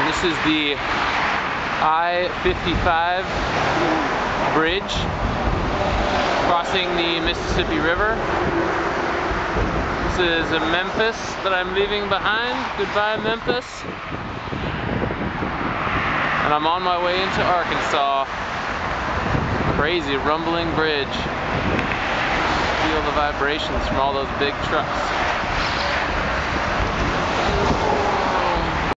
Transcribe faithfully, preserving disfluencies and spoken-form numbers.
This is the I fifty-five bridge crossing the Mississippi River. This is Memphis that I'm leaving behind. Goodbye, Memphis. And I'm on my way into Arkansas. Crazy rumbling bridge. Feel the vibrations from all those big trucks.